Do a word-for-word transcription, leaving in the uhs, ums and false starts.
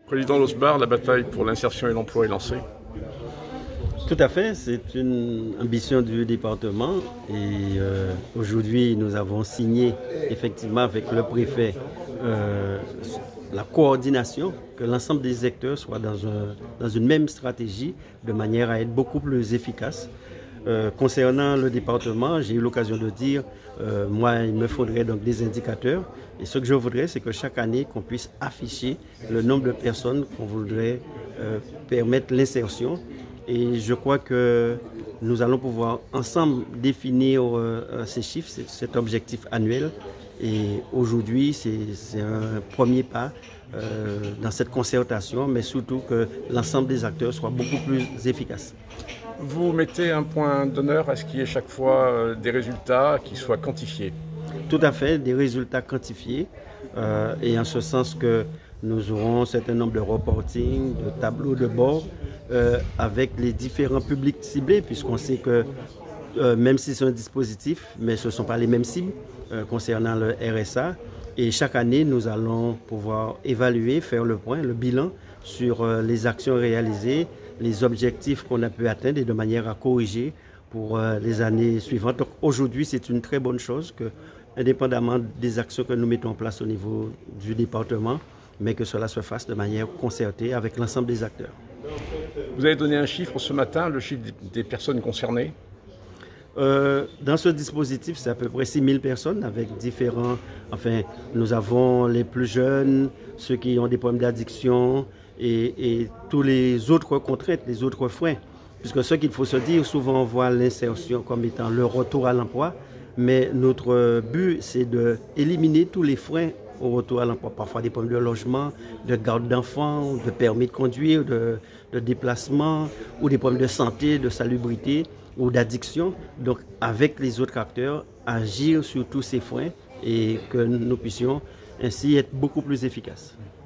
Président Losbar, la bataille pour l'insertion et l'emploi est lancée. Tout à fait, c'est une ambition du département et euh, aujourd'hui nous avons signé effectivement avec le préfet euh, la coordination, que l'ensemble des acteurs soient dans, un, dans une même stratégie de manière à être beaucoup plus efficace. Euh, concernant le département, j'ai eu l'occasion de dire, euh, moi il me faudrait donc des indicateurs et ce que je voudrais c'est que chaque année qu'on puisse afficher le nombre de personnes qu'on voudrait euh, permettre l'insertion. Et je crois que nous allons pouvoir ensemble définir euh, ces chiffres, cet objectif annuel. Et aujourd'hui, c'est un premier pas euh, dans cette concertation, mais surtout que l'ensemble des acteurs soient beaucoup plus efficaces. Vous mettez un point d'honneur à ce qu'il y ait chaque fois des résultats qui soient quantifiés. Tout à fait, des résultats quantifiés. Euh, et en ce sens que nous aurons un certain nombre de reporting, de tableaux de bord euh, avec les différents publics ciblés, puisqu'on sait que euh, même si c'est un dispositif, mais ce ne sont pas les mêmes cibles euh, concernant le R S A. Et chaque année, nous allons pouvoir évaluer, faire le point, le bilan sur euh, les actions réalisées, les objectifs qu'on a pu atteindre et de manière à corriger pour euh, les années suivantes. Donc aujourd'hui, c'est une très bonne chose que, indépendamment des actions que nous mettons en place au niveau du département, mais que cela se fasse de manière concertée avec l'ensemble des acteurs. Vous avez donné un chiffre ce matin, le chiffre des personnes concernées? Euh, dans ce dispositif, c'est à peu près six mille personnes avec différents... Enfin, nous avons les plus jeunes, ceux qui ont des problèmes d'addiction et, et tous les autres contraintes, les autres freins. Puisque ce qu'il faut se dire, souvent on voit l'insertion comme étant le retour à l'emploi, mais notre but, c'est d'éliminer tous les freins au retour à l'emploi, parfois des problèmes de logement, de garde d'enfants, de permis de conduire, de, de déplacement, ou des problèmes de santé, de salubrité ou d'addiction. Donc avec les autres acteurs, agir sur tous ces freins et que nous puissions ainsi être beaucoup plus efficaces.